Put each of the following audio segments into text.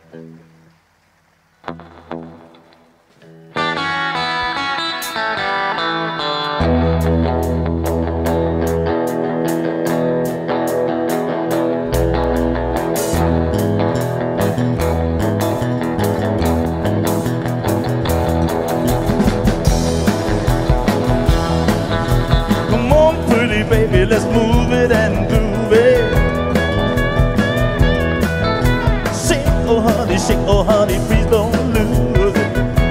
Baby, let's move it and groove it. Shake, oh honey, please don't lose it.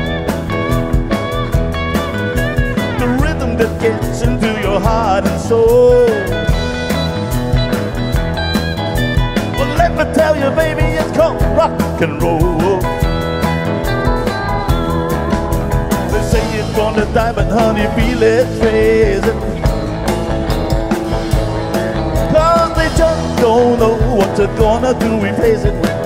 The rhythm that gets into your heart and soul. Well, let me tell you, baby, it's called rock and roll. They say it's gonna die, but honey, feel it, face it. Just don't know what they're gonna do, replace it with.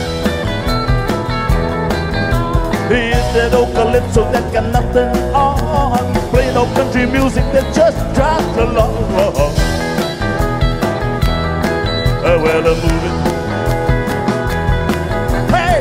Here's that old calypso that got nothing on. Play no country music that just drives along. Well, I'm moving. Hey!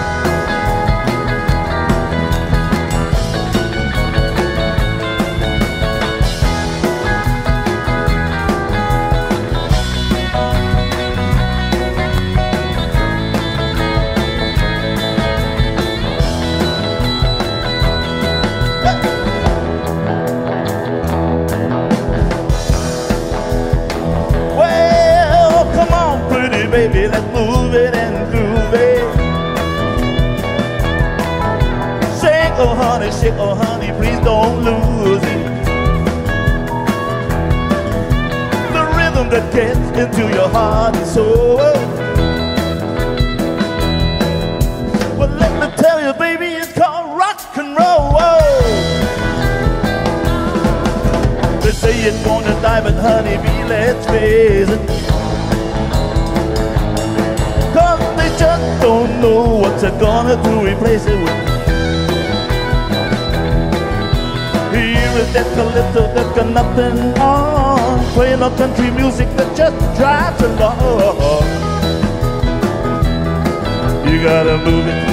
Baby, let's move it and groove it. Shake, oh honey, please don't lose it. The rhythm that gets into your heart and soul. Well, let me tell you, baby, it's called rock and roll. They say it's gonna die, but honey, let's face it. Just don't know what they're gonna do, replace it with. Here is that calypso that got nothing on. Playing no country music that just drives along. You gotta move it.